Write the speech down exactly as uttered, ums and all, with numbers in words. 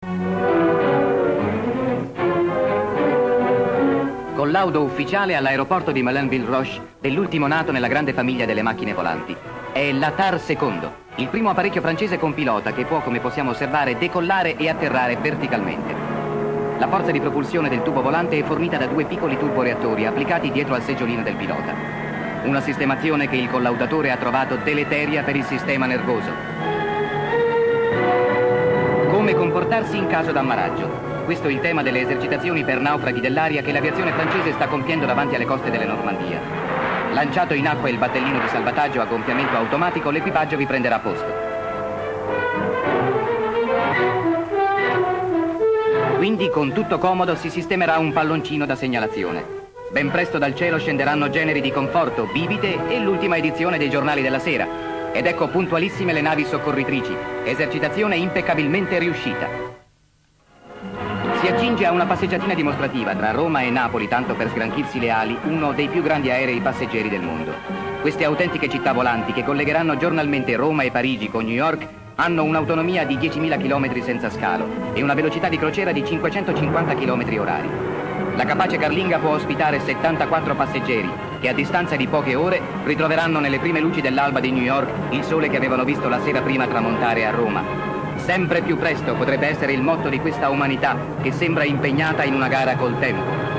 Collaudo ufficiale all'aeroporto di Moulin-Ville-Roche dell'ultimo nato nella grande famiglia delle macchine volanti. È l'Atar secondo, il primo apparecchio francese con pilota che può, come possiamo osservare, decollare e atterrare verticalmente. La forza di propulsione del tubo volante è fornita da due piccoli turboreattori applicati dietro al seggiolino del pilota. Una sistemazione che il collaudatore ha trovato deleteria per il sistema nervoso. Come comportarsi in caso d'ammaraggio? Questo è il tema delle esercitazioni per naufraghi dell'aria che l'aviazione francese sta compiendo davanti alle coste della Normandia. Lanciato in acqua il battellino di salvataggio a gonfiamento automatico, l'equipaggio vi prenderà posto. Quindi con tutto comodo si sistemerà un palloncino da segnalazione. Ben presto dal cielo scenderanno generi di conforto, bibite e l'ultima edizione dei giornali della sera. Ed ecco puntualissime le navi soccorritrici. Esercitazione impeccabilmente riuscita. Si accinge a una passeggiatina dimostrativa tra Roma e Napoli, tanto per sgranchirsi le ali, uno dei più grandi aerei passeggeri del mondo. Queste autentiche città volanti che collegheranno giornalmente Roma e Parigi con New York hanno un'autonomia di diecimila chilometri senza scalo e una velocità di crociera di cinquecentocinquanta chilometri orari. La capace carlinga può ospitare settantaquattro passeggeri che a distanza di poche ore ritroveranno nelle prime luci dell'alba di New York il sole che avevano visto la sera prima tramontare a Roma. Sempre più presto potrebbe essere il motto di questa umanità che sembra impegnata in una gara col tempo.